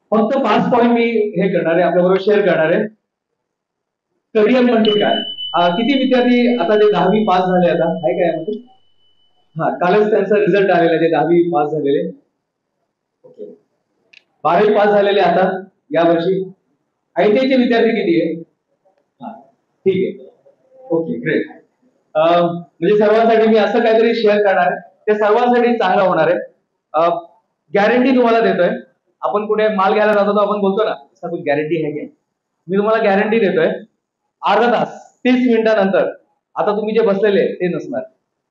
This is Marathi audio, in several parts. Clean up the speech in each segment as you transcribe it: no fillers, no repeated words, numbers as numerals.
फक्त 5 पॉइंट मी हे करणार आहे, आपल्याबरोबर शेअर करणार आहे. करिअर म्हणजे काय? किती विद्यार्थी आता जे 10वी पास झाले आता आहे का यामध्ये? हा, कालच त्यांचा रिझल्ट आलेला आहे, ते 10वी पास झालेले. ओके. 12वी पास झालेले आता या वर्षी. आयटीआयचे विद्यार्थी किती आहे? हा, ठीक आहे. Okay, great. म्हणजे सर्वांसाठी मी असं काहीतरी शेअर करणार आहे, ते सर्वांसाठी चांगलं होणार आहे. गॅरंटी तुम्हाला देतोय. आपण कुठे माल घ्यायला जातो तर आपण बोलतो ना, असा कुछ गॅरंटी आहे का? मी तुम्हाला गॅरंटी देतोय, अर्धा तास 30 मिनिटानंतर आता तुम्ही जे बसलेले ते नसणार.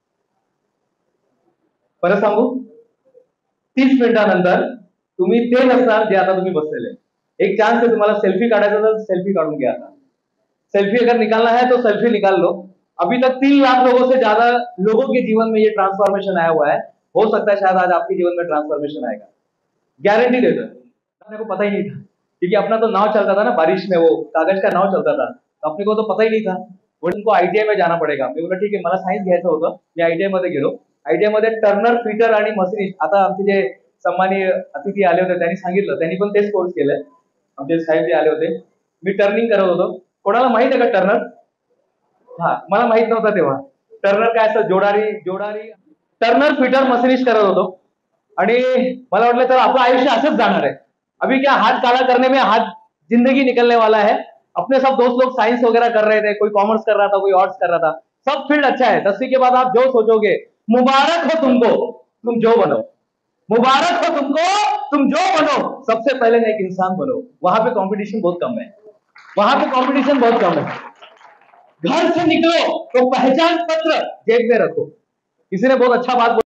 परत सांगू, 30 मिनिटानंतर तुम्ही ते नसणार जे आता तुम्ही बसलेले. एक चांस है तुम्हाला सेल्फी काढायचा तर सेल्फी काढून घ्या. आता सेल्फी अगर निकालना है तो सेल्फी निकाल लो. अभी तक 3 लाख लोगों से ज्यादा लोगों के जीवन में ये ट्रांसफॉर्मेशन आया हुआ है. हो सकता है शायद आज आपके जीवन में ट्रांसफॉर्मेशन आएगा. गारंटी देता है. अपने को पता ही नहीं था, क्योंकि अपना तो नाव चलता था ना बारिश में, वो कागज का नाव चलता था, तो अपने को तो पता ही नहीं था. वो उनको आईटीआई में जाना पड़ेगा. मी बोला ठीक आहे, मला सायन्स घ्यायचं होतं, मी आईटीआई मध्ये गेलो. आईटीआई मध्ये टर्नर, फिटर आणि मशीनिस्ट, आता आमचे जे सन्माननीय अतिथी आले होते त्यांनी सांगितलं, त्यांनी पण तेच कोर्स केलाय. आमचे साहेब जे आले होते, मी टर्निंग करत होतो. कोणाला माहित आहे का टर्नर? हा, मला माहित नव्हतं तेव्हा टर्नर काय असतं. जोडारी जोडारी टर्नर, फिटर, मशीनिस्ट करत होतो. आणि मला वाटलं तर आपलं आयुष्य असंच जाणार आहे. अभी क्या हाथ काला करने में हाथ जिंदगी निकलने वाला है. अपने सब दोस्त लोग साइंस वगैरह कर रहे थे, कोई कॉमर्स कर रहा था, कोई आर्ट्स कर रहा था. सब फील्ड अच्छा है. 10वीं के बाद आप जो सोचोगे, मुबारक हो तुमको, तुम जो बनो. मुबारक हो तुमको, तुम जो बनो. सबसे पहले एक इंसान बनो. वहां पे कंपटीशन बहुत कम है. वहां पे कंपटीशन बहुत कम है. घर से निकलो तो पहचान पत्र जेब में रखो. किसी ने बहुत अच्छा बात